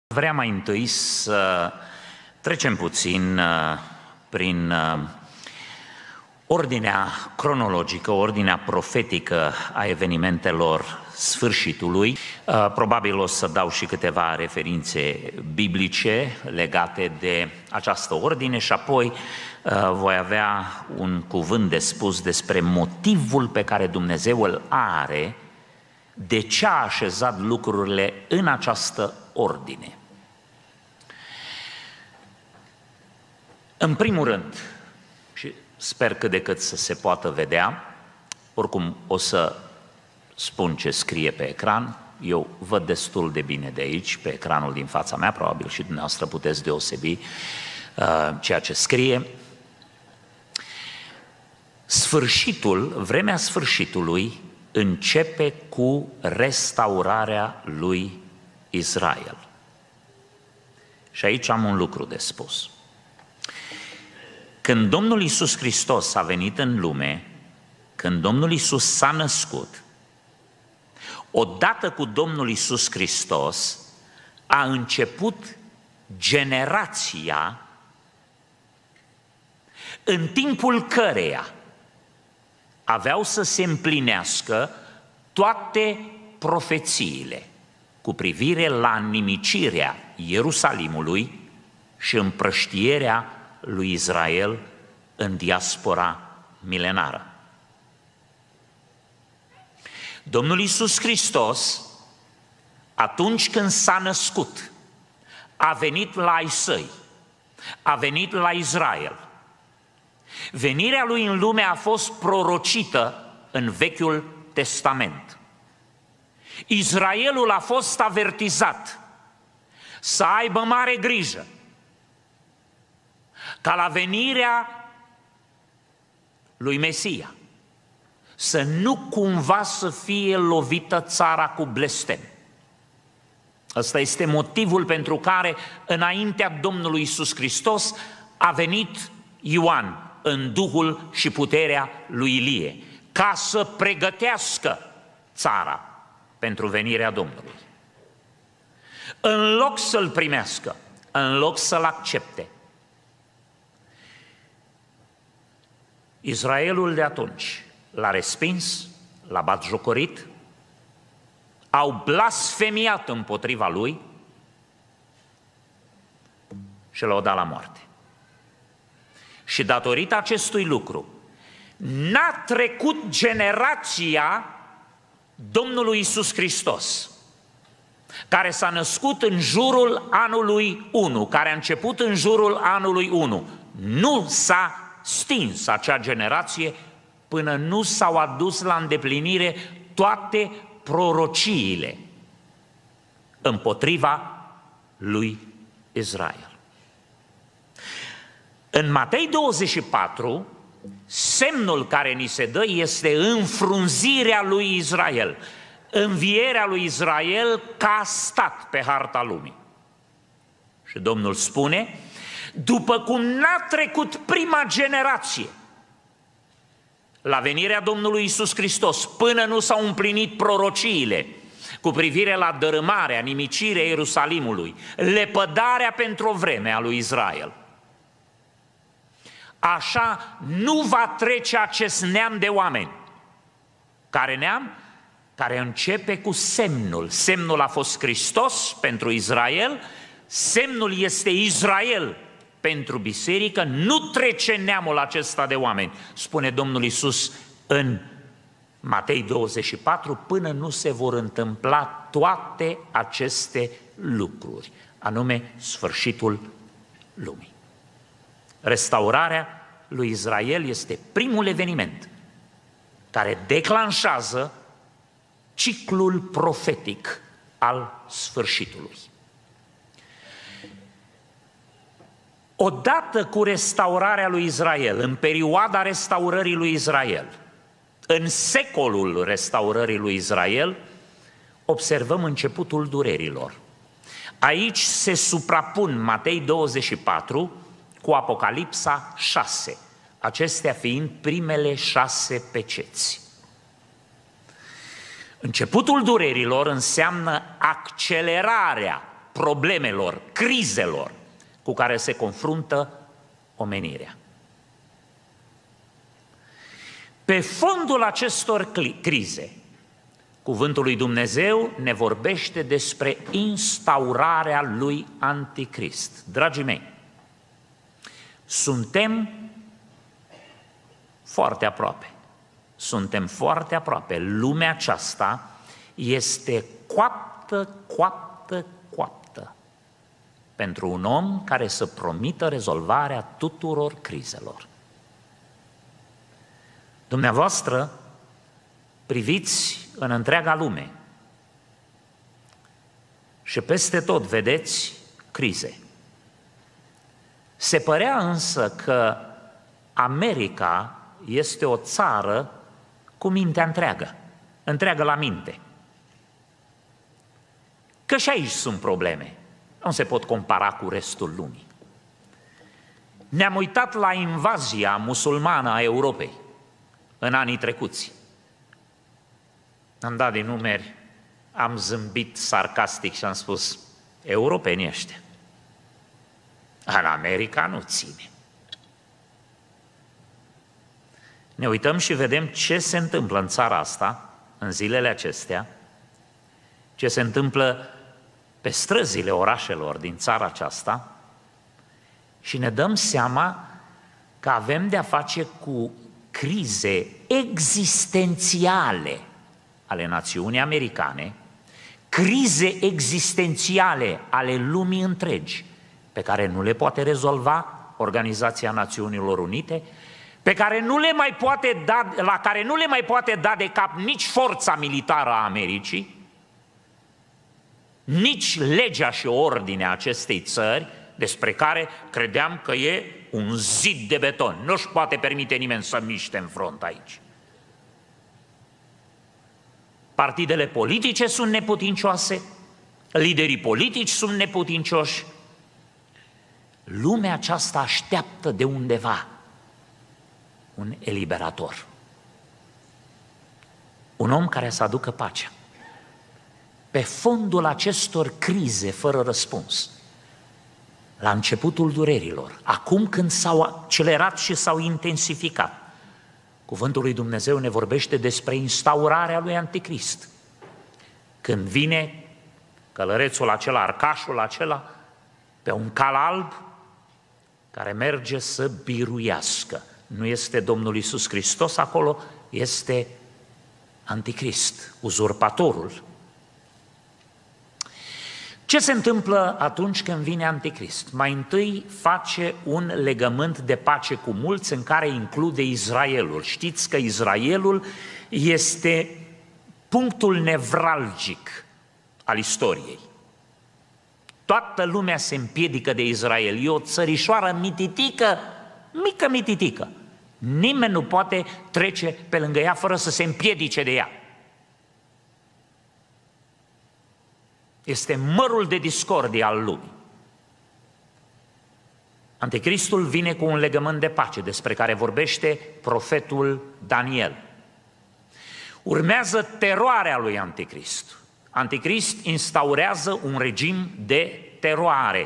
Vreau mai întâi să trecem puțin prin ordinea cronologică, ordinea profetică a evenimentelor sfârșitului. Probabil o să dau și câteva referințe biblice legate de această ordine și apoi voi avea un cuvânt de spus despre motivul pe care Dumnezeu îl are de ce a așezat lucrurile în această ordine. În primul rând, și sper cât de cât să se poată vedea, oricum o să spun ce scrie pe ecran, eu văd destul de bine de aici, pe ecranul din fața mea, probabil și dumneavoastră puteți deosebi ceea ce scrie. Vremea sfârșitului începe cu restaurarea lui Israel. Și aici am un lucru de spus. Când Domnul Iisus Hristos a venit în lume, când Domnul Iisus s-a născut, odată cu Domnul Iisus Hristos a început generația în timpul căreia aveau să se împlinească toate profețiile cu privire la nimicirea Ierusalimului și împrăștierea lui Israel în diaspora milenară. Domnul Iisus Hristos, atunci când s-a născut, a venit la ai săi, a venit la Israel. Venirea lui în lume a fost prorocită în Vechiul Testament. Israelul a fost avertizat să aibă mare grijă ca la venirea lui Mesia să nu cumva să fie lovită țara cu blestem. Ăsta este motivul pentru care înaintea Domnului Iisus Hristos a venit Ioan în duhul și puterea lui Ilie, ca să pregătească țara pentru venirea Domnului. În loc să-l primească, în loc să-l accepte, Israelul de atunci l-a respins, l-a batjocorit, au blasfemiat împotriva lui și l-au dat la moarte. Și datorită acestui lucru, n-a trecut generația Domnului Iisus Hristos, care s-a născut în jurul anului 1, care a început în jurul anului 1. Nu s-a stins acea generație până nu s-au adus la îndeplinire toate prorociile împotriva lui Israel. În Matei 24, semnul care ni se dă este înfrunzirea lui Israel, învierea lui Israel ca stat pe harta lumii. Și Domnul spune: după cum n-a trecut prima generație la venirea Domnului Iisus Hristos, până nu s-au împlinit prorociile cu privire la dărâmarea, nimicirea Ierusalimului, lepădarea pentru o vreme a lui Israel, așa nu va trece acest neam de oameni. Care neam? Care începe cu semnul. Semnul a fost Hristos pentru Israel, semnul este Israel pentru biserică, nu trece neamul acesta de oameni, spune Domnul Iisus în Matei 24, până nu se vor întâmpla toate aceste lucruri, anume sfârșitul lumii. Restaurarea lui Israel este primul eveniment care declanșează ciclul profetic al sfârșitului. Odată cu restaurarea lui Israel, în perioada restaurării lui Israel, în secolul restaurării lui Israel, observăm începutul durerilor. Aici se suprapun Matei 24 cu Apocalipsa 6, acestea fiind primele 6 peceți. Începutul durerilor înseamnă accelerarea problemelor, crizelor cu care se confruntă omenirea. Pe fondul acestor crize, cuvântul lui Dumnezeu ne vorbește despre instaurarea lui Anticrist. Dragii mei, suntem foarte aproape. Suntem foarte aproape. Lumea aceasta este coaptă pentru un om care să promită rezolvarea tuturor crizelor. Dumneavoastră priviți în întreaga lume și peste tot vedeți crize. Se părea însă că America este o țară cu mintea întreagă la minte. Că și aici sunt probleme, nu se pot compara cu restul lumii. Ne-am uitat la invazia musulmană a Europei în anii trecuți. Am dat din numeri, am zâmbit sarcastic și am spus, europenii ăștia. În America nu ține. Ne uităm și vedem ce se întâmplă în țara asta, în zilele acestea, ce se întâmplă pe străzile orașelor din țara aceasta și ne dăm seama că avem de-a face cu crize existențiale ale națiunii americane, crize existențiale ale lumii întregi, pe care nu le poate rezolva Organizația Națiunilor Unite, la care nu le mai poate da de cap nici forța militară a Americii, nici legea și ordinea acestei țări, despre care credeam că e un zid de beton. Nu-și poate permite nimeni să miște în front aici. Partidele politice sunt neputincioase, liderii politici sunt neputincioși. Lumea aceasta așteaptă de undeva un eliberator. Un om care să aducă pacea. Pe fondul acestor crize fără răspuns, la începutul durerilor, acum când s-au accelerat și s-au intensificat, cuvântul lui Dumnezeu ne vorbește despre instaurarea lui Anticrist. Când vine călărețul acela, arcașul acela, pe un cal alb, care merge să biruiască. Nu este Domnul Iisus Hristos acolo, este Anticrist, uzurpatorul. Ce se întâmplă atunci când vine Anticrist? Mai întâi face un legământ de pace cu mulți în care include Israelul. Știți că Israelul este punctul nevralgic al istoriei. Toată lumea se împiedică de Israel. E o țărișoară mititică, mică mititică. Nimeni nu poate trece pe lângă ea fără să se împiedice de ea. Este mărul de discordie al lumii. Anticristul vine cu un legământ de pace despre care vorbește profetul Daniel. Urmează teroarea lui Anticrist. Anticrist instaurează un regim de teroare.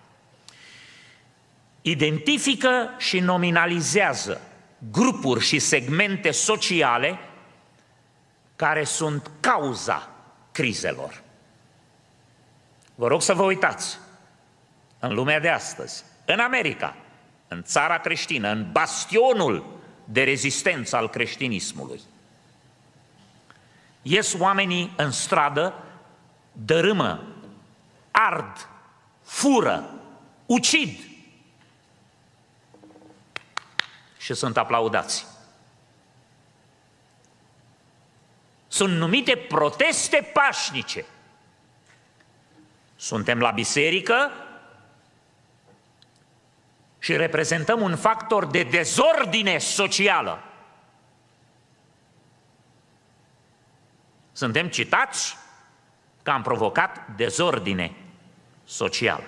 Identifică și nominalizează grupuri și segmente sociale care sunt cauza crizelor. Vă rog să vă uitați, în lumea de astăzi, în America, în țara creștină, în bastionul de rezistență al creștinismului, ies oamenii în stradă, dărâmă, ard, fură, ucid și sunt aplaudați. Sunt numite proteste pașnice. Suntem la biserică și reprezentăm un factor de dezordine socială. Suntem citați că am provocat dezordine socială.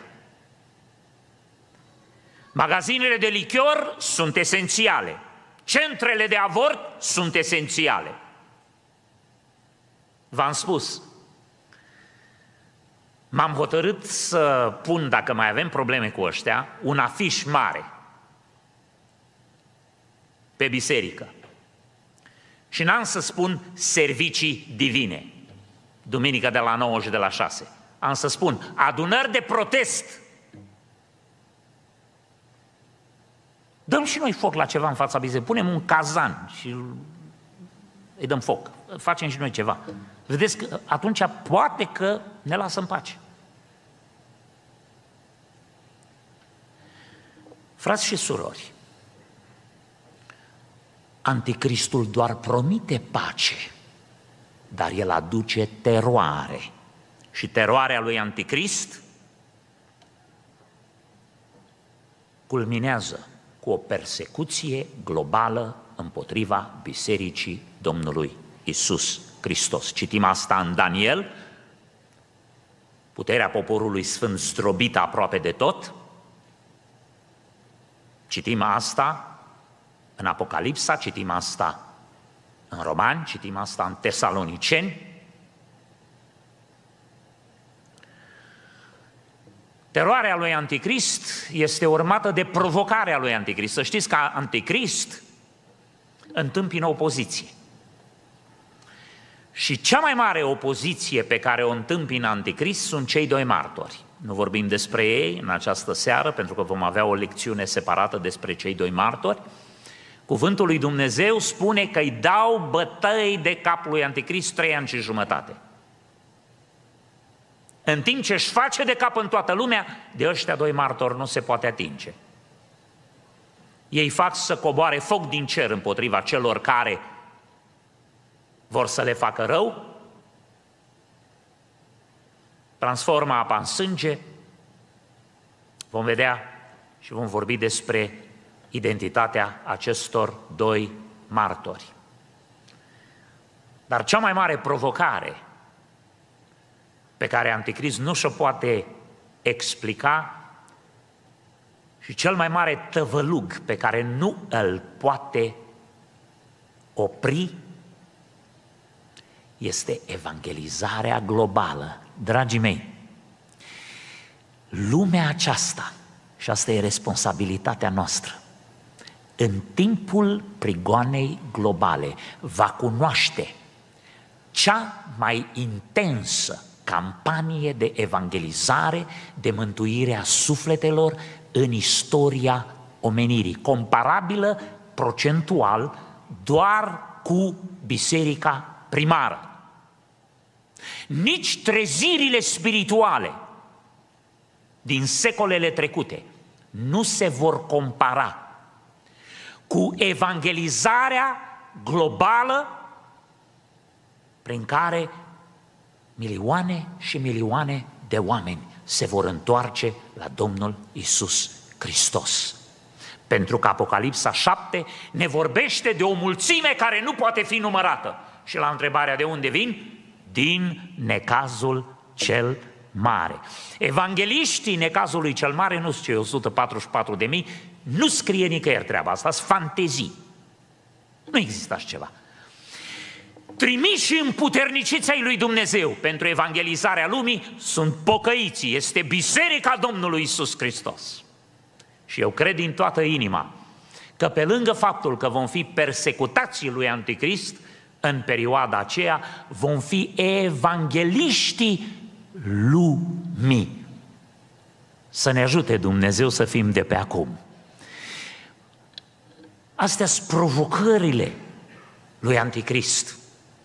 Magazinele de lichior sunt esențiale. Centrele de avort sunt esențiale. V-am spus, m-am hotărât să pun, dacă mai avem probleme cu ăștia, un afiș mare pe biserică. Și n-am să spun servicii divine, duminică de la 9 și de la 6. Am să spun adunări de protest. Dăm și noi foc la ceva în fața bisericii, punem un cazan și îi dăm foc. Facem și noi ceva. Vedeți că atunci poate că ne lasă în pace. Frați și surori, Anticristul doar promite pace, dar el aduce teroare. Și teroarea lui Anticrist culminează cu o persecuție globală împotriva Bisericii Domnului Iisus Hristos. Citim asta în Daniel, puterea poporului sfânt zdrobită aproape de tot. Citim asta în Apocalipsa, citim asta în Romani, citim asta în Tesaloniceni. Teroarea lui Anticrist este urmată de provocarea lui Anticrist. Să știți că Anticrist întâmpină opoziție. Și cea mai mare opoziție pe care o întâmpină Anticrist sunt cei doi martori. Nu vorbim despre ei în această seară, pentru că vom avea o lecțiune separată despre cei doi martori. Cuvântul lui Dumnezeu spune că îi dau bătăi de cap lui Anticrist 3 ani și jumătate. În timp ce își face de cap în toată lumea, de ăștia doi martori nu se poate atinge. Ei fac să coboare foc din cer împotriva celor care vor să le facă rău, transformă apa în sânge. Vom vedea și vom vorbi despre identitatea acestor doi martori. Dar cea mai mare provocare pe care Anticrist nu și-o poate explica și cel mai mare tăvălug pe care nu îl poate opri este evangelizarea globală. Dragii mei, lumea aceasta, și asta e responsabilitatea noastră, în timpul prigoanei globale va cunoaște cea mai intensă campanie de evangelizare, de mântuire a sufletelor în istoria omenirii, comparabilă procentual doar cu biserica primară. Nici trezirile spirituale din secolele trecute nu se vor compara cu evangelizarea globală prin care milioane și milioane de oameni se vor întoarce la Domnul Iisus Hristos. Pentru că Apocalipsa 7 ne vorbește de o mulțime care nu poate fi numărată. Și la întrebarea de unde vin? Din necazul cel mare. Evangeliștii necazului cel mare nu sunt cei 144.000, nu scrie nicăieri treaba asta, sunt fantezii. Nu există așa ceva. Trimiși și împuterniciți ai lui Dumnezeu pentru evangelizarea lumii sunt pocăiții, este Biserica Domnului Iisus Hristos. Și eu cred din toată inima că pe lângă faptul că vom fi persecutații lui Anticrist, în perioada aceea vom fi evangeliștii lumii. Să ne ajute Dumnezeu să fim de pe acum. Astea sunt provocările lui Anticrist.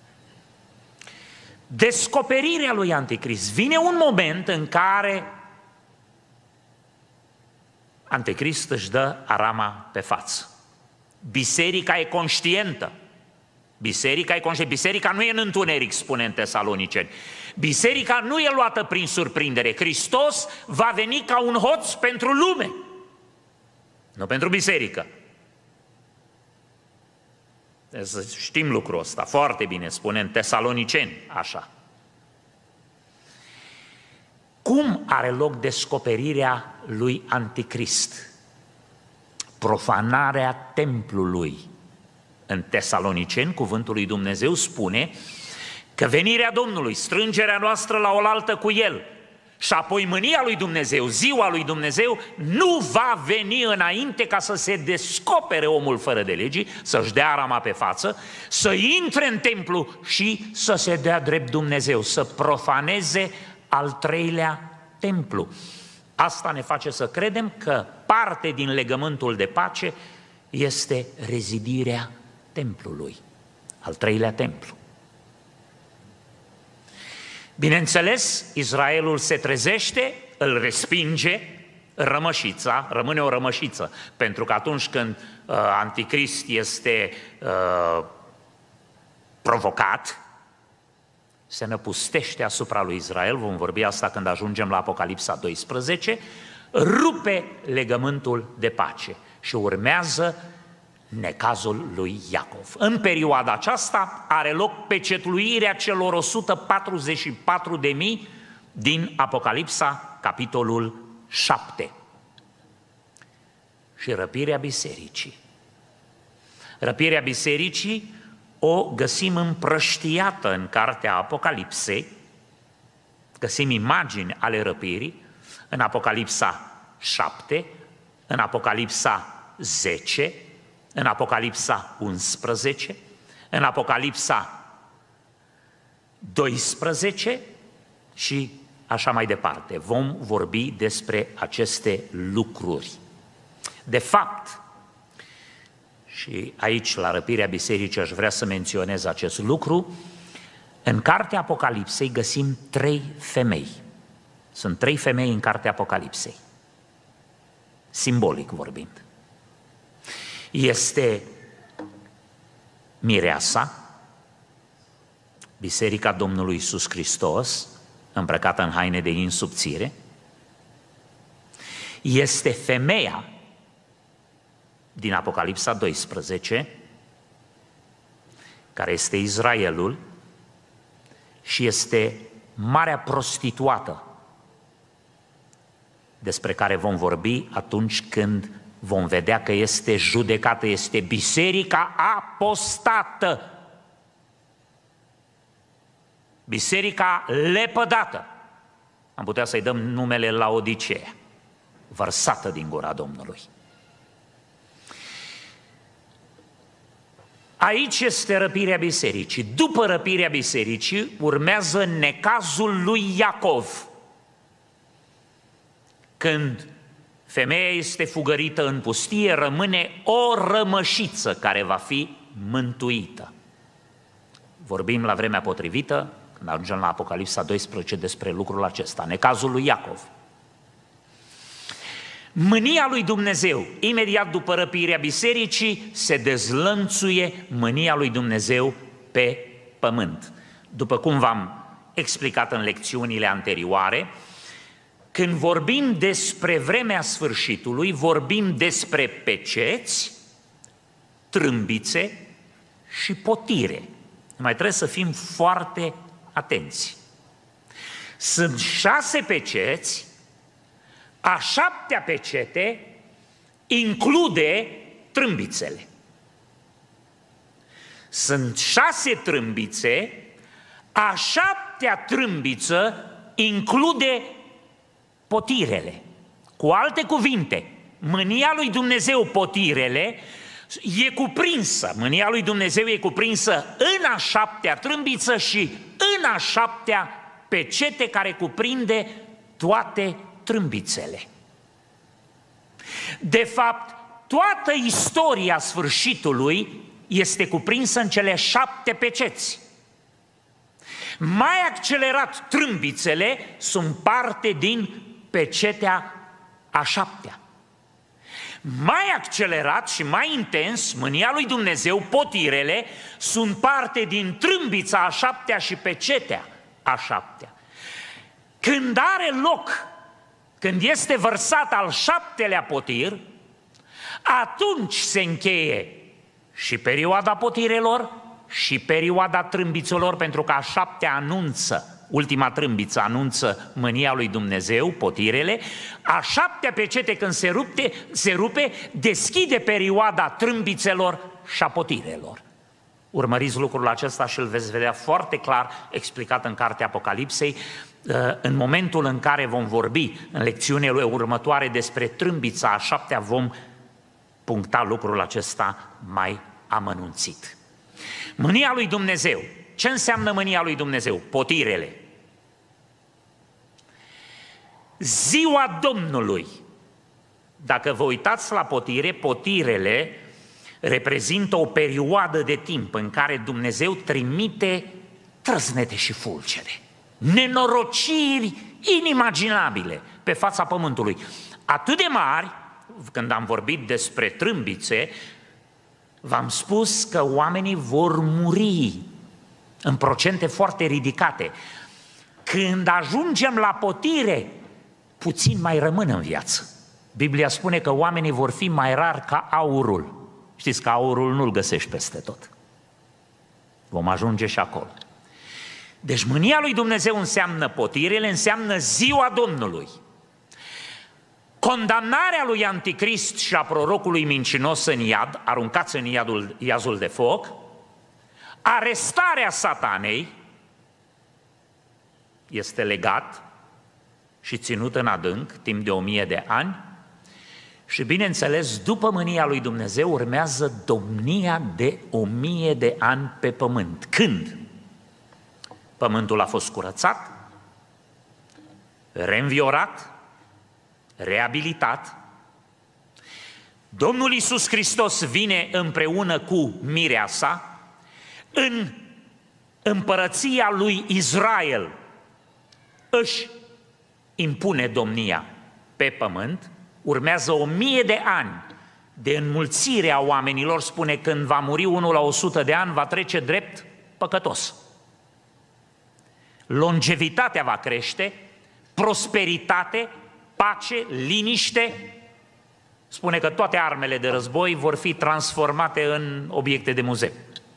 Descoperirea lui Anticrist. Vine un moment în care Anticrist își dă arama pe față. Biserica e conștientă. Biserica nu e în întuneric, spune în Tesaloniceni. Biserica nu e luată prin surprindere. Hristos va veni ca un hoț pentru lume, nu pentru biserică. Să știm lucrul ăsta foarte bine, spune în Tesaloniceni așa. Cum are loc descoperirea lui Anticrist? Profanarea templului. În Tesaloniceni, cuvântul lui Dumnezeu spune că venirea Domnului, strângerea noastră la oaltă cu El Și apoi mânia lui Dumnezeu, ziua lui Dumnezeu, nu va veni înainte ca să se descopere omul fără de legii, să-și dea rama pe față, să intre în templu și să se dea drept Dumnezeu, să profaneze al treilea templu. Asta ne face să credem că parte din legământul de pace este rezidirea templului, al treilea templu. Bineînțeles, Israelul se trezește, îl respinge, rămășița, rămâne o rămășiță, pentru că atunci când Anticrist este provocat, se năpustește asupra lui Israel, vom vorbi asta când ajungem la Apocalipsa 12, rupe legământul de pace și urmează necazul lui Iacov. În perioada aceasta are loc pecetluirea celor 144.000 din Apocalipsa, capitolul 7. Și răpirea bisericii. Răpirea bisericii o găsim împrăștiată în cartea Apocalipsei, găsim imagini ale răpirii în Apocalipsa 7, în Apocalipsa 10, în Apocalipsa 11, în Apocalipsa 12 și așa mai departe. Vom vorbi despre aceste lucruri. De fapt, și aici la răpirea bisericii aș vrea să menționez acest lucru, în cartea Apocalipsei găsim 3 femei. Sunt 3 femei în cartea Apocalipsei, simbolic vorbind. Este mireasa, Biserica Domnului Iisus Hristos, îmbrăcată în haine de insubțire, este femeia din Apocalipsa 12, care este Israelul, și este marea prostituată, despre care vom vorbi atunci când vom vedea că este judecată, este biserica apostată, biserica lepădată. Am putea să-i dăm numele Laodicea, vărsată din gura Domnului. Aici este răpirea bisericii. După răpirea bisericii urmează necazul lui Iacov, când femeia este fugărită în pustie, rămâne o rămășiță care va fi mântuită. Vorbim la vremea potrivită, când ajungem la Apocalipsa 12, despre lucrul acesta, necazul lui Iacov. Mânia lui Dumnezeu, imediat după răpirea bisericii, se dezlănțuie mânia lui Dumnezeu pe pământ. După cum v-am explicat în lecțiunile anterioare, când vorbim despre vremea sfârșitului, vorbim despre peceți, trâmbițe și potire. Mai trebuie să fim foarte atenți. Sunt 6 peceți, a 7-a pecete include trâmbițele. Sunt 6 trâmbițe, a 7-a trâmbiță include potirele. Cu alte cuvinte, mânia lui Dumnezeu, potirele, e cuprinsă, mânia lui Dumnezeu e cuprinsă în a 7-a trâmbiță și în a 7-a pecete care cuprinde toate trâmbițele. De fapt, toată istoria sfârșitului este cuprinsă în cele 7 peceți. Mai accelerat, trâmbițele sunt parte din pecetea a 7-a. Mai accelerat și mai intens, mânia lui Dumnezeu, potirele, sunt parte din trâmbița a 7-a și pecetea a 7-a. Când are loc, când este vărsat al 7-lea potir, atunci se încheie și perioada potirelor și perioada trâmbițelor, pentru că a 7-a anunță, ultima trâmbiță anunță mânia lui Dumnezeu, potirele, a 7-a pecete când se rupe, deschide perioada trâmbițelor și a potirelor. Urmăriți lucrul acesta și îl veți vedea foarte clar explicat în cartea Apocalipsei, în momentul în care vom vorbi în lecțiunile următoare despre trâmbița a 7-a, vom puncta lucrul acesta mai amănunțit. Mânia lui Dumnezeu. Ce înseamnă mânia lui Dumnezeu? Potirele. Ziua Domnului. Dacă vă uitați la potire, potirele reprezintă o perioadă de timp în care Dumnezeu trimite trăsnete și fulgere, nenorociri inimaginabile pe fața pământului. Atât de mari, când am vorbit despre trâmbițe, v-am spus că oamenii vor muri în procente foarte ridicate. Când ajungem la potire, puțin mai rămân în viață. Biblia spune că oamenii vor fi mai rari ca aurul. Știți că aurul nu-l găsești peste tot. Vom ajunge și acolo. Deci mânia lui Dumnezeu înseamnă potirele, înseamnă ziua Domnului. Condamnarea lui Anticrist și a prorocului mincinos în iad, aruncați în iazul de foc, arestarea Satanei este legat și ținut în adânc timp de 1000 de ani și, bineînțeles, după mânia lui Dumnezeu urmează domnia de 1000 de ani pe pământ. Când? Pământul a fost curățat, reînviorat, reabilitat. Domnul Iisus Hristos vine împreună cu mirea sa în împărăția lui Israel, își impune domnia pe pământ, urmează 1000 de ani de înmulțire a oamenilor, spune când va muri unul la 100 de ani, va trece drept păcătos. Longevitatea va crește, prosperitate, pace, liniște. Spune că toate armele de război vor fi transformate în obiecte de muzeu.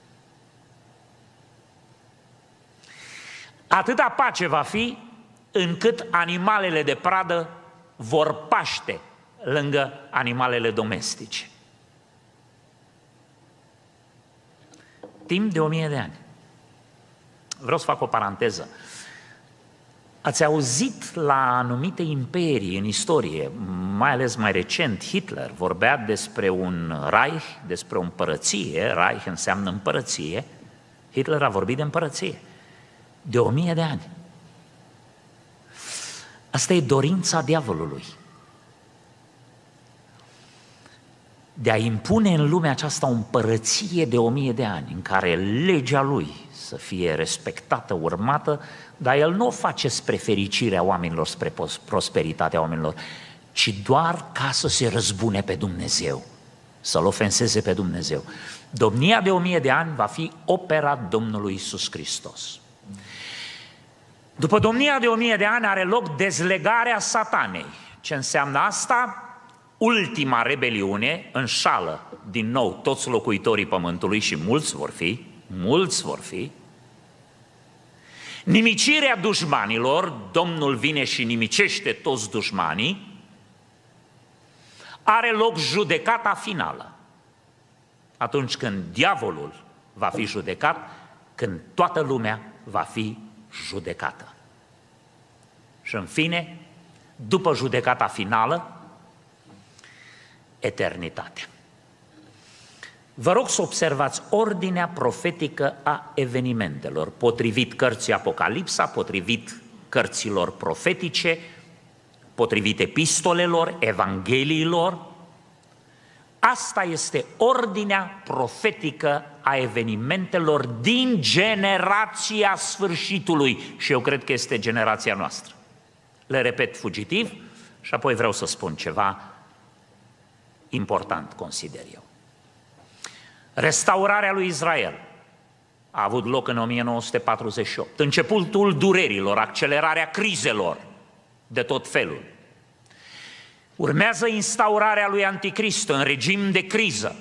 Atâta pace va fi încât animalele de pradă vor paște lângă animalele domestice. Timp de 1000 de ani. Vreau să fac o paranteză. Ați auzit la anumite imperii în istorie, mai ales mai recent, Hitler vorbea despre un Reich, despre o împărăție. Reich înseamnă împărăție. Hitler a vorbit de împărăție. De 1000 de ani. Asta e dorința diavolului. De a impune în lumea aceasta o împărăție de 1000 de ani, în care legea lui să fie respectată, urmată, dar el nu o face spre fericirea oamenilor, spre prosperitatea oamenilor, ci doar ca să se răzbune pe Dumnezeu, să-L ofenseze pe Dumnezeu. Domnia de 1000 de ani va fi opera Domnului Iisus Hristos. După domnia de 1000 de ani are loc dezlegarea Satanei. Ce înseamnă asta? Ultima rebeliune înșală din nou toți locuitorii pământului și mulți vor fi. Nimicirea dușmanilor, Domnul vine și nimicește toți dușmanii. Are loc judecata finală. Atunci când diavolul va fi judecat, când toată lumea va fi judecată. Și în fine, după judecata finală, eternitatea. Vă rog să observați ordinea profetică a evenimentelor, potrivit cărții Apocalipsa, potrivit cărților profetice, potrivit epistolelor, evangheliilor. Asta este ordinea profetică a evenimentelor din generația sfârșitului și eu cred că este generația noastră. Le repet fugitiv și apoi vreau să spun ceva important, consider eu. Restaurarea lui Israel a avut loc în 1948, începutul durerilor, accelerarea crizelor de tot felul. Urmează instaurarea lui Anticrist în regim de criză.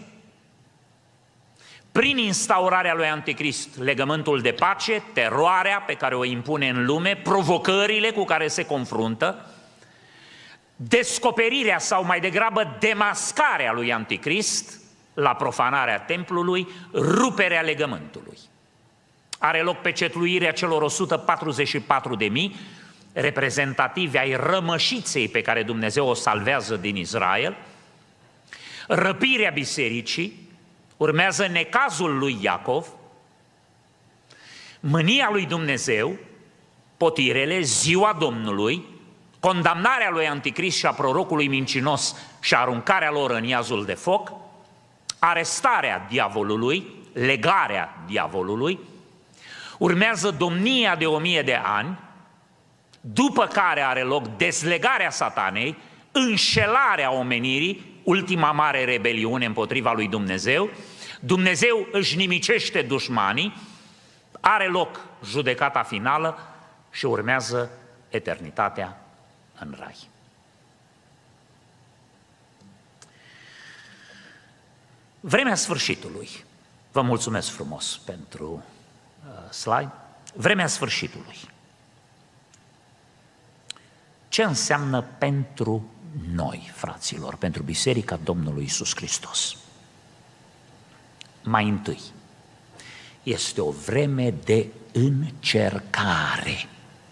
Prin instaurarea lui Anticrist, legământul de pace, teroarea pe care o impune în lume, provocările cu care se confruntă, descoperirea sau mai degrabă demascarea lui Anticrist la profanarea templului, ruperea legământului. Are loc pecetluirea celor 144.000, reprezentativi ai rămășiței pe care Dumnezeu o salvează din Israel, răpirea bisericii, urmează necazul lui Iacov, mânia lui Dumnezeu, potirele, ziua Domnului, condamnarea lui Anticrist și a prorocului mincinos și aruncarea lor în iazul de foc, arestarea diavolului, legarea diavolului, urmează domnia de 1000 de ani, după care are loc dezlegarea satanei, înșelarea omenirii, ultima mare rebeliune împotriva lui Dumnezeu, Dumnezeu își nimicește dușmanii, are loc judecata finală și urmează eternitatea în rai. Vremea sfârșitului. Vă mulțumesc frumos pentru slide. Vremea sfârșitului. Ce înseamnă pentru noi, fraților, pentru Biserica Domnului Iisus Hristos? Mai întâi, este o vreme de încercare.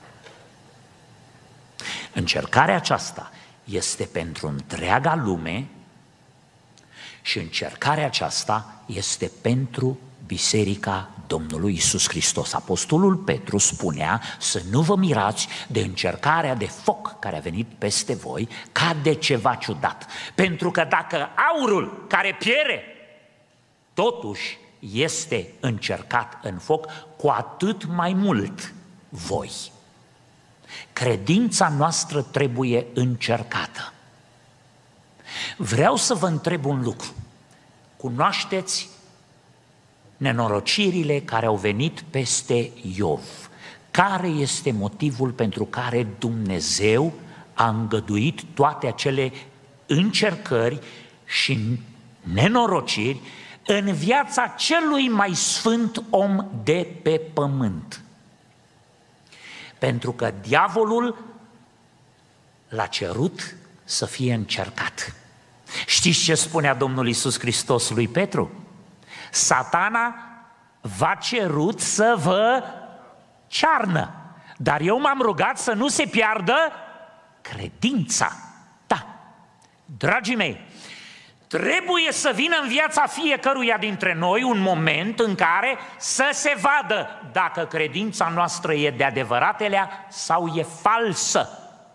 Încercarea aceasta este pentru întreaga lume și încercarea aceasta este pentru Biserica Domnului Iisus Hristos. Apostolul Petru spunea să nu vă mirați de încercarea de foc care a venit peste voi ca de ceva ciudat. Pentru că dacă aurul care piere, totuși este încercat în foc, cu atât mai mult voi. Credința noastră trebuie încercată. Vreau să vă întreb un lucru. Cunoașteți nenorocirile care au venit peste Iov? Care este motivul pentru care Dumnezeu a îngăduit toate acele încercări și nenorociri în viața celui mai sfânt om de pe pământ? Pentru că diavolul l-a cerut să fie încercat. Știți ce spunea Domnul Iisus Hristos lui Petru? Satana v-a cerut să vă cearnă, dar eu m-am rugat să nu se piardă credința ta. Dragii mei, trebuie să vină în viața fiecăruia dintre noi un moment în care să se vadă dacă credința noastră e de adevăratelea sau e falsă.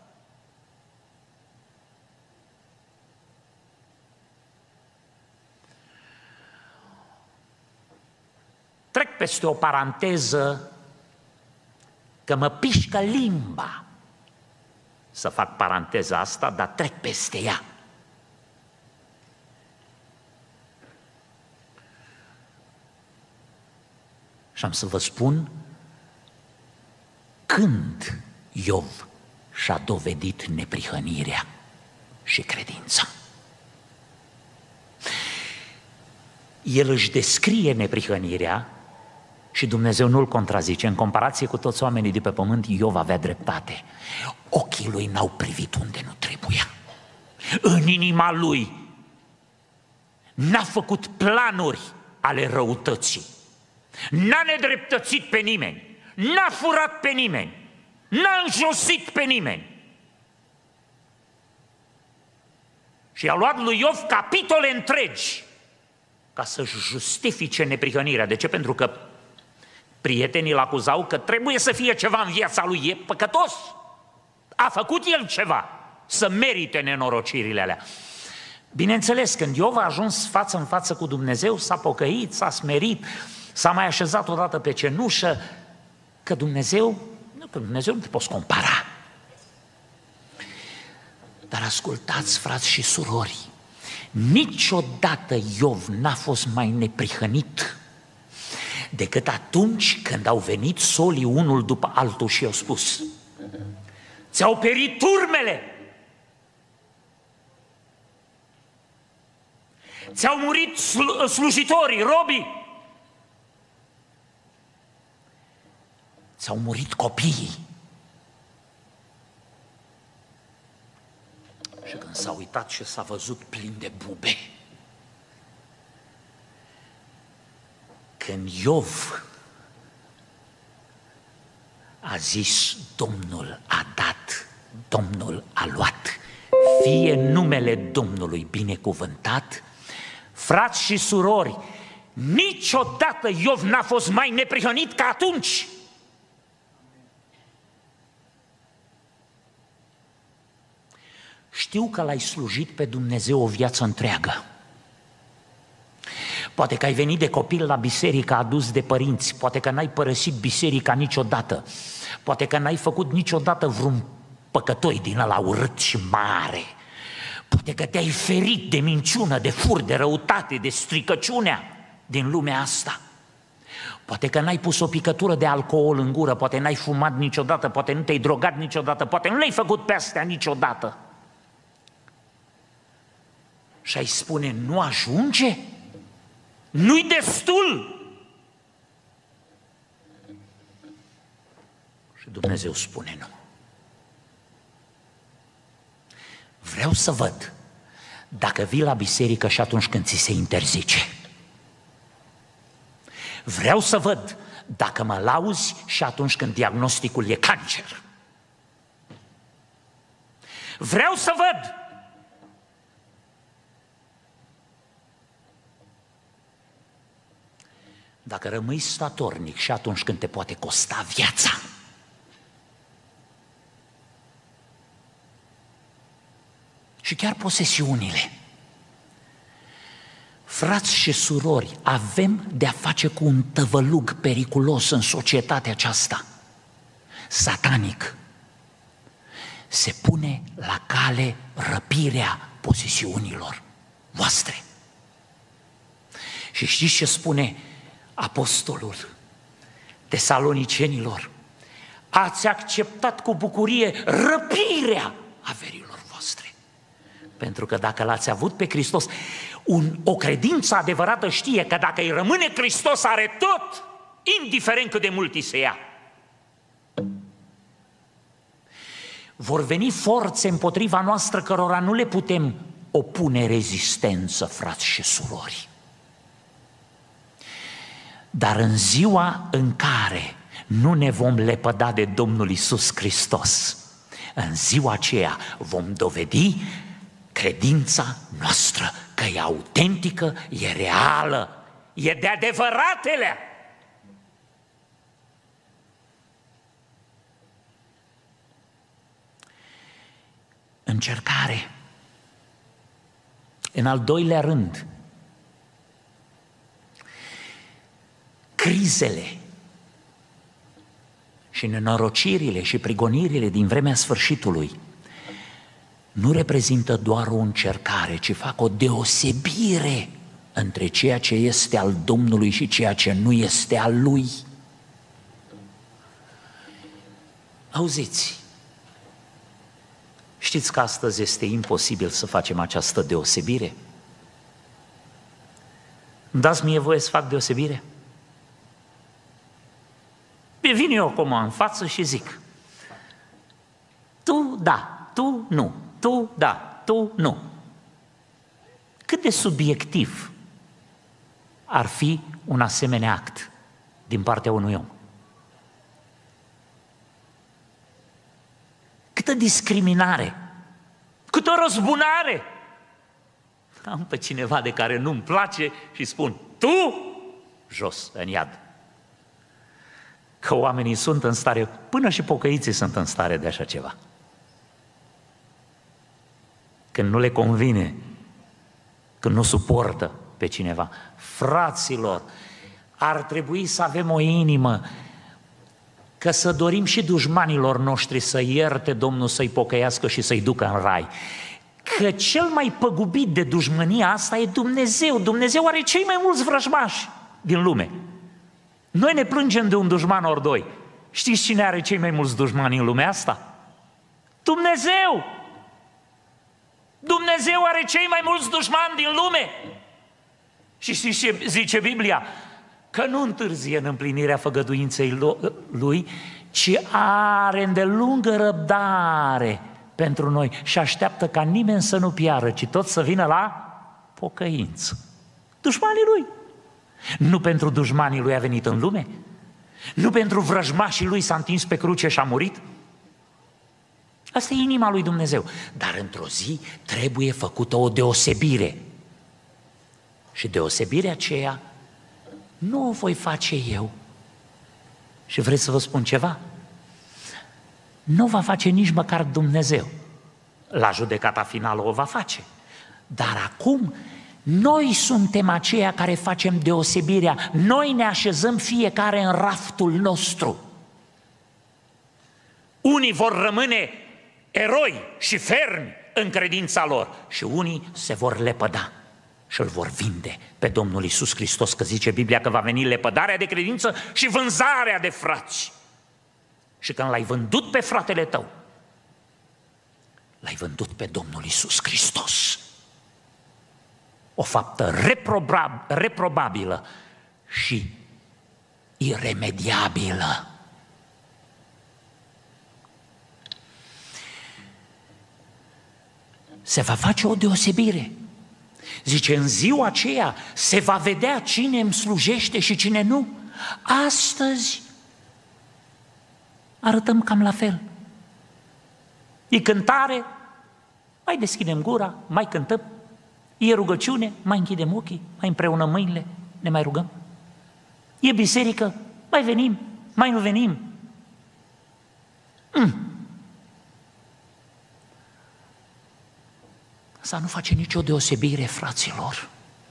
Trec peste o paranteză că mă pișcă limba să fac paranteza asta, dar trec peste ea. Și am să vă spun când Iov și-a dovedit neprihănirea și credința. El își descrie neprihănirea și Dumnezeu nu-l contrazice. În comparație cu toți oamenii de pe pământ, Iov avea dreptate. Ochii lui n-au privit unde nu trebuia. În inima lui n-a făcut planuri ale răutății. N-a nedreptățit pe nimeni, n-a furat pe nimeni, n-a înjosit pe nimeni. Și a luat lui Iov capitole întregi ca să-și justifice neprihănirea. De ce? Pentru că prietenii îl acuzau că trebuie să fie ceva în viața lui, e păcătos. A făcut el ceva să merite nenorocirile alea. Bineînțeles, când Iov a ajuns față în față cu Dumnezeu, s-a pocăit, s-a smerit, s-a mai așezat odată pe cenușă, că Dumnezeu nu te poți compara. Dar ascultați, frați și surori, niciodată Iov n-a fost mai neprihănit decât atunci când au venit solii unul după altul și i-au spus: ți-au perit turmele, ți-au murit slujitorii, robii, ți-au murit copiii. Și când s-a uitat și s-a văzut plin de bube, când Iov A zis: Domnul a dat, Domnul a luat, fie numele Domnului binecuvântat. Frați și surori, niciodată Iov n-a fost mai neprihănit ca atunci. Știu că l-ai slujit pe Dumnezeu o viață întreagă. Poate că ai venit de copil la biserică adus de părinți, poate că n-ai părăsit biserica niciodată, poate că n-ai făcut niciodată vreun păcătoi din ăla urât și mare, poate că te-ai ferit de minciună, de fur, de răutate, de stricăciunea din lumea asta. Poate că n-ai pus o picătură de alcool în gură, poate n-ai fumat niciodată, poate nu te-ai drogat niciodată, poate nu le-ai făcut pe astea niciodată. Și ai spune: nu ajunge? Nu-i destul? Și Dumnezeu spune: nu. Vreau să văd dacă vii la biserică și atunci când ți se interzice. Vreau să văd dacă mă lauzi și atunci când diagnosticul e cancer. Vreau să văd dacă rămâi statornic și atunci când te poate costa viața. Și chiar posesiunile. Frați și surori, avem de-a face cu un tăvălug periculos în societatea aceasta, satanic. Se pune la cale răpirea posesiunilor voastre. Și știți ce spune apostolul Tesalonicenilor? Ați acceptat cu bucurie răpirea averilor voastre. Pentru că dacă l-ați avut pe Hristos, o credință adevărată știe că dacă îi rămâne Hristos, are tot, indiferent cât de mult îi se ia. Vor veni forțe împotriva noastră cărora nu le putem opune rezistență, frați și surori. Dar în ziua în care nu ne vom lepăda de Domnul Iisus Hristos, în ziua aceea vom dovedi credința noastră că e autentică, e reală, e de adevăratele. Încercare. În al doilea rând, crizele și nenorocirile și prigonirile din vremea sfârșitului nu reprezintă doar o încercare, ci fac o deosebire între ceea ce este al Domnului și ceea ce nu este al Lui. Auziți, știți că astăzi este imposibil să facem această deosebire? Dați mie voie să fac deosebire? Vin eu acum în față și zic: tu da, tu nu, tu da, tu nu. Cât de subiectiv ar fi un asemenea act din partea unui om? Câtă discriminare, câtă răzbunare! Am pe cineva de care nu-mi place și spun: tu, jos, în iad. Că oamenii sunt în stare, până și pocăiții sunt în stare de așa ceva. Când nu le convine, când nu suportă pe cineva. Fraților, ar trebui să avem o inimă, că să dorim și dușmanilor noștri să ierte Domnul, să-i pocăiască și să-i ducă în rai. Că cel mai păgubit de dușmânia asta e Dumnezeu. Dumnezeu are cei mai mulți vrăjmași din lume. Noi ne plângem de un dușman ori doi. Știți cine are cei mai mulți dușmani în lumea asta? Dumnezeu! Dumnezeu are cei mai mulți dușmani din lume. Și știți ce zice Biblia? Că nu întârzie în împlinirea făgăduinței Lui, ci are îndelungă răbdare pentru noi și așteaptă ca nimeni să nu piară, ci tot să vină la pocăință. Dușmanii Lui. Nu pentru dușmanii Lui a venit în lume? Nu pentru vrăjmașii lui s-a întins pe cruce și a murit? Asta e inima lui Dumnezeu. Dar într-o zi trebuie făcută o deosebire. Și deosebirea aceea nu o voi face eu. Și vreți să vă spun ceva? Nu va face nici măcar Dumnezeu. La judecata finală o va face. Dar acum noi suntem aceia care facem deosebirea. Noi ne așezăm fiecare în raftul nostru. Unii vor rămâne eroi și fermi în credința lor și unii se vor lepăda și îl vor vinde pe Domnul Iisus Hristos, că zice Biblia că va veni lepădarea de credință și vânzarea de frați. Și când l-ai vândut pe fratele tău, l-ai vândut pe Domnul Iisus Hristos. O faptă reprobabilă și iremediabilă. Se va face o deosebire. Zice, în ziua aceea se va vedea cine îmi slujește și cine nu. Astăzi arătăm cam la fel. E cântare, mai deschidem gura, mai cântăm. E rugăciune, mai închidem ochii, mai împreunăm mâinile, ne mai rugăm. E biserică, mai venim, mai nu venim. Asta nu face nicio deosebire, fraților.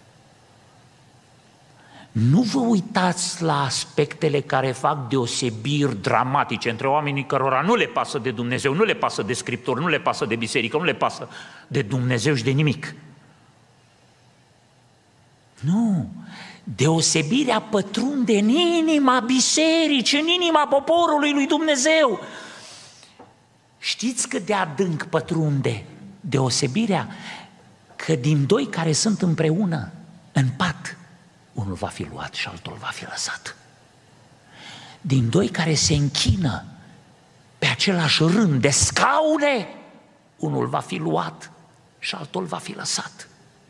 Nu vă uitați la aspectele care fac deosebiri dramatice între oamenii cărora nu le pasă de Dumnezeu, nu le pasă de Scripturi, nu le pasă de biserică, nu le pasă de Dumnezeu și de nimic. Nu, deosebirea pătrunde în inima bisericii, în inima poporului lui Dumnezeu. Știți cât de adânc pătrunde deosebirea? Că din doi care sunt împreună în pat, unul va fi luat și altul va fi lăsat. Din doi care se închină pe același rând de scaune, unul va fi luat și altul va fi lăsat.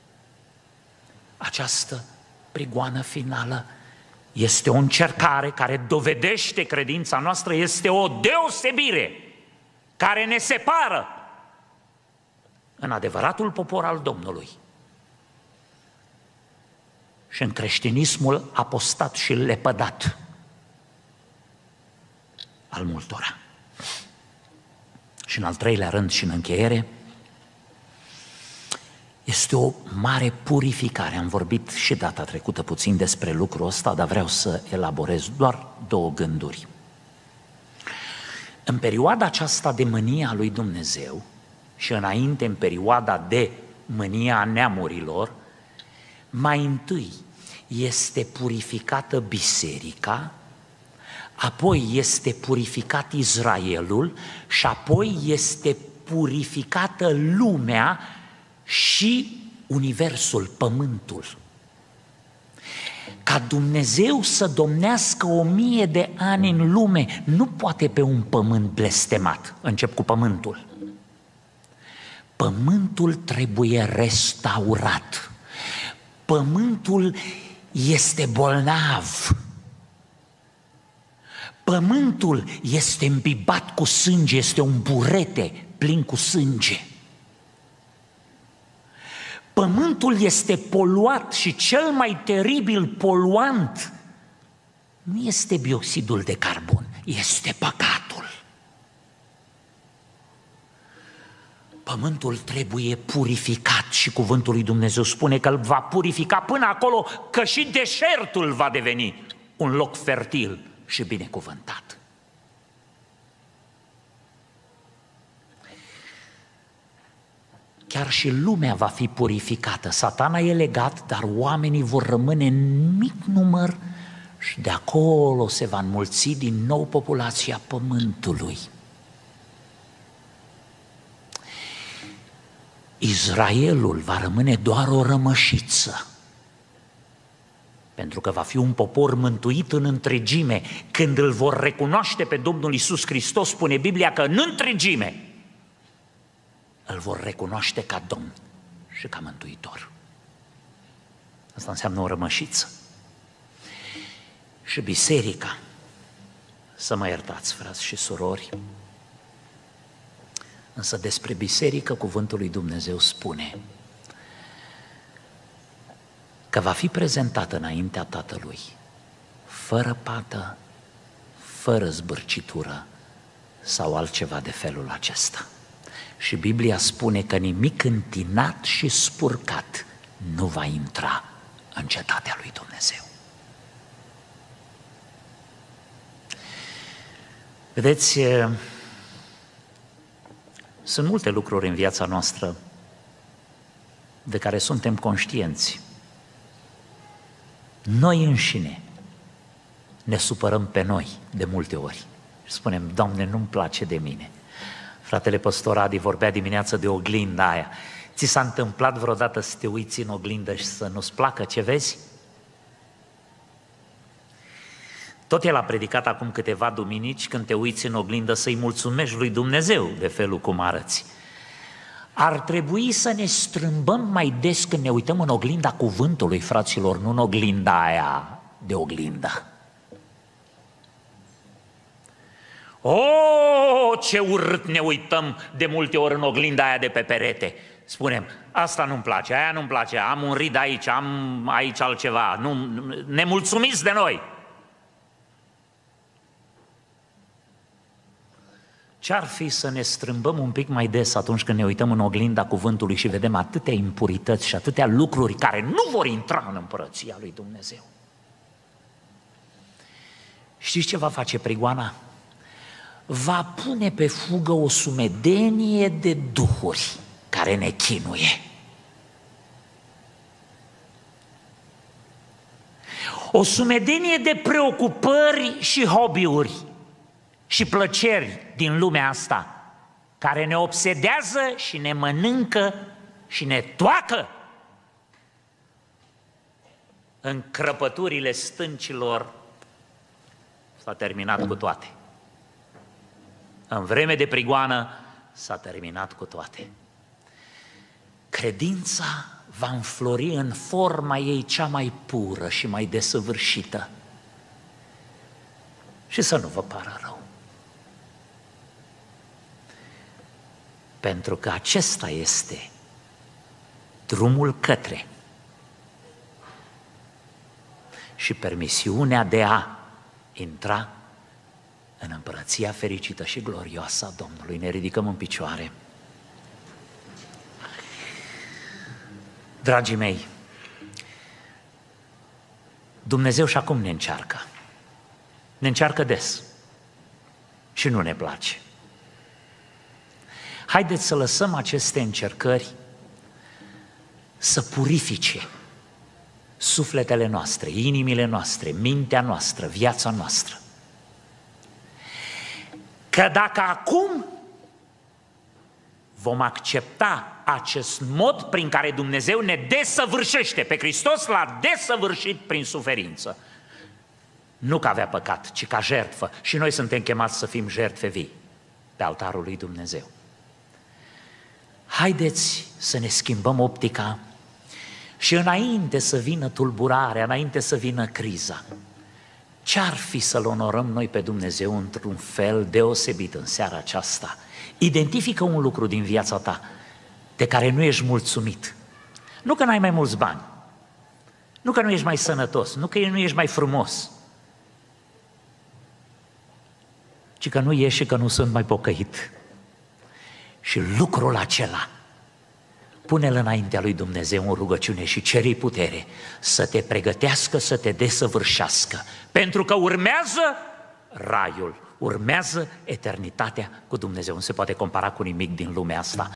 Această prigoană finală este o încercare care dovedește credința noastră, este o deosebire care ne separă în adevăratul popor al Domnului și în creștinismul apostat și lepădat al multora. Și în al treilea rând și în încheiere, este o mare purificare. Am vorbit și data trecută puțin despre lucrul ăsta, dar vreau să elaborez doar două gânduri. În perioada aceasta de mânia lui Dumnezeu și înainte în perioada de mânia neamurilor, mai întâi este purificată biserica, apoi este purificat Israelul și apoi este purificată lumea și universul, pământul. Ca Dumnezeu să domnească 1000 de ani în lume, nu poate pe un pământ blestemat. Încep cu pământul. Pământul trebuie restaurat. Pământul este bolnav. Pământul este îmbibat cu sânge, este un burete plin cu sânge. Pământul este poluat și cel mai teribil poluant nu este bioxidul de carbon, este păcatul. Pământul trebuie purificat și cuvântul lui Dumnezeu spune că îl va purifica până acolo că și deșertul va deveni un loc fertil și binecuvântat. Chiar și lumea va fi purificată. Satana e legat, dar oamenii vor rămâne în mic număr și de acolo se va înmulți din nou populația pământului. Israelul va rămâne doar o rămășiță, pentru că va fi un popor mântuit în întregime. Când îl vor recunoaște pe Domnul Iisus Hristos, spune Biblia că în întregime îl vor recunoaște ca Domn și ca Mântuitor. Asta înseamnă o rămășiță. Și biserica Să mă iertați, frați și surori, însă despre biserică cuvântul lui Dumnezeu spune că va fi prezentată înaintea Tatălui, fără pată, fără zbârcitură sau altceva de felul acesta. Și Biblia spune că nimic întinat și spurcat nu va intra în cetatea lui Dumnezeu. Vedeți, sunt multe lucruri în viața noastră de care suntem conștienți. Noi înșine ne supărăm pe noi de multe ori. Spunem, Doamne, nu-mi place de mine. Fratele păstor Adi vorbea dimineață de oglinda aia. Ți s-a întâmplat vreodată să te uiți în oglindă și să nu-ți placă ce vezi? Tot el a predicat acum câteva duminici, când te uiți în oglindă, să-i mulțumești lui Dumnezeu de felul cum arăți. Ar trebui să ne strâmbăm mai des când ne uităm în oglinda cuvântului, fraților, nu în oglinda aia de oglindă. O, ce urât ne uităm de multe ori în oglinda aia de pe perete. Spunem, asta nu-mi place, aia nu-mi place, am un rid aici, am aici altceva, nu, nemulțumiți de noi. Ce-ar fi să ne strâmbăm un pic mai des atunci când ne uităm în oglinda cuvântului și vedem atâtea impurități și atâtea lucruri care nu vor intra în împărăția lui Dumnezeu? Știți ce va face prigoana? Va pune pe fugă o sumedenie de duhuri care ne chinuie. O sumedenie de preocupări și hobby-uri și plăceri din lumea asta care ne obsedează și ne mănâncă și ne toacă în crăpăturile stâncilor. S-a terminat cu toate. În vreme de prigoană s-a terminat cu toate. Credința va înflori în forma ei cea mai pură și mai desăvârșită. Și să nu vă pară rău. Pentru că acesta este drumul către și permisiunea de a intra în împărăția fericită și glorioasă a Domnului. Ne ridicăm în picioare. Dragii mei, Dumnezeu și acum ne încearcă. Ne încearcă des și nu ne place. Haideți să lăsăm aceste încercări să purifice sufletele noastre, inimile noastre, mintea noastră, viața noastră. Că dacă acum vom accepta acest mod prin care Dumnezeu ne desăvârșește, pe Hristos l-a desăvârșit prin suferință, nu că avea păcat, ci ca jertfă, și noi suntem chemați să fim jertfe vii pe altarul lui Dumnezeu. Haideți să ne schimbăm optica și înainte să vină tulburarea, înainte să vină criza, ce-ar fi să-L onorăm noi pe Dumnezeu într-un fel deosebit în seara aceasta? Identifică un lucru din viața ta de care nu ești mulțumit. Nu că n-ai mai mulți bani, nu că nu ești mai sănătos, nu că nu ești mai frumos, ci că nu ești și că nu sunt mai pocăit. Și lucrul acela, pune-l înaintea lui Dumnezeu în rugăciune și cere-i putere să te pregătească, să te desăvârșească, pentru că urmează raiul, urmează eternitatea cu Dumnezeu. Nu se poate compara cu nimic din lumea asta.